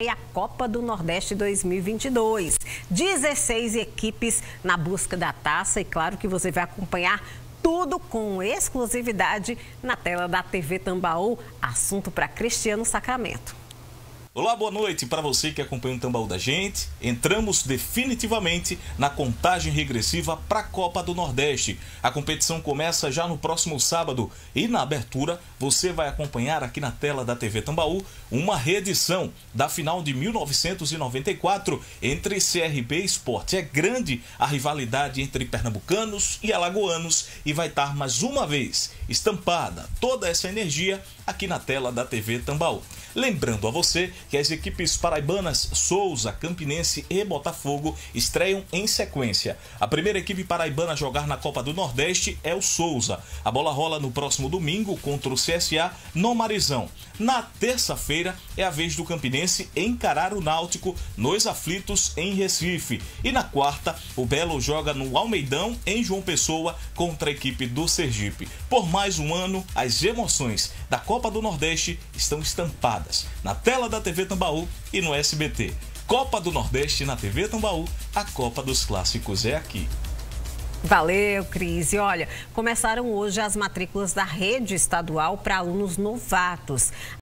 e a Copa do Nordeste 2022. 16 equipes na busca da taça e claro que você vai acompanhar tudo com exclusividade na tela da TV Tambaú. Assunto para Cristiano Sacramento. Olá, boa noite para você que acompanha o Tambaú da gente. Entramos definitivamente na contagem regressiva para a Copa do Nordeste. A competição começa já no próximo sábado e na abertura você vai acompanhar aqui na tela da TV Tambaú uma reedição da final de 1994 entre CRB e Sport. É grande a rivalidade entre pernambucanos e alagoanos e vai estar mais uma vez estampada toda essa energia aqui na tela da TV Tambaú. Lembrando a você que as equipes paraibanas Souza, Campinense e Botafogo estreiam em sequência. A primeira equipe paraibana a jogar na Copa do Nordeste é o Souza. A bola rola no próximo domingo contra o CSA no Marizão. Na terça-feira é a vez do Campinense encarar o Náutico nos Aflitos em Recife. E na quarta, o Belo joga no Almeidão em João Pessoa contra a equipe do Sergipe. Por mais um ano, as emoções da Copa do Nordeste estão estampadas na tela da TV Tambaú e no SBT. Copa do Nordeste na TV Tambaú, a Copa dos Clássicos é aqui. Valeu, Cris. E olha, começaram hoje as matrículas da rede estadual para alunos novatos.